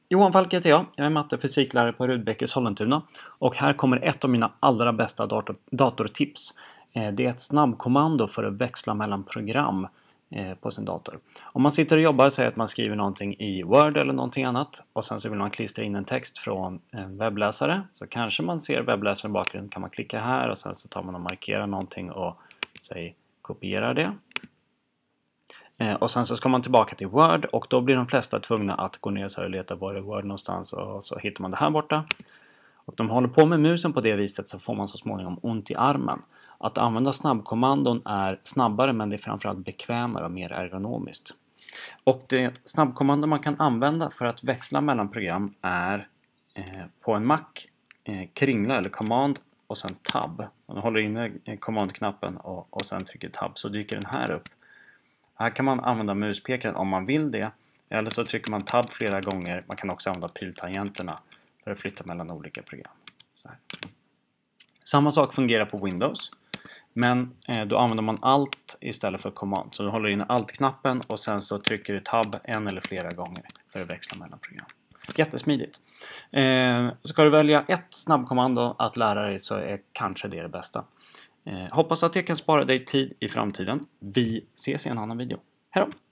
Johan Falk heter jag. Jag är matte- och fysiklärare på Rudbeckes Sollentuna. Och här kommer ett av mina allra bästa datortips. Det är ett snabbkommando för att växla mellan program på sin dator. Om man sitter och jobbar, säger att man skriver någonting i Word eller någonting annat och sen så vill man klistra in en text från en webbläsare, så kanske man ser webbläsaren i bakgrunden, kan man klicka här och sen så tar man och markerar någonting och säg kopiera det. Och sen så ska man tillbaka till Word och då blir de flesta tvungna att gå ner så här och leta var det Word någonstans och så hittar man det här borta. Och de håller på med musen på det viset så får man så småningom ont i armen. Att använda snabbkommandon är snabbare, men det är framförallt bekvämare och mer ergonomiskt. Och det snabbkommando man kan använda för att växla mellan program är på en Mac kringla eller command och sen tab. Man håller inne command-knappen och sen trycker tab så dyker den här upp. Här kan man använda muspekaren om man vill det, eller så trycker man tab flera gånger. Man kan också använda piltangenterna för att flytta mellan olika program. Så här. Samma sak fungerar på Windows, men då använder man Alt istället för command. Så du håller in Alt-knappen och sen så trycker du tab en eller flera gånger för att växla mellan program. Jättesmidigt. Ska du välja ett snabbkommando att lära dig så är kanske det bästa. Hoppas att jag kan spara dig tid i framtiden. Vi ses i en annan video. Hej då!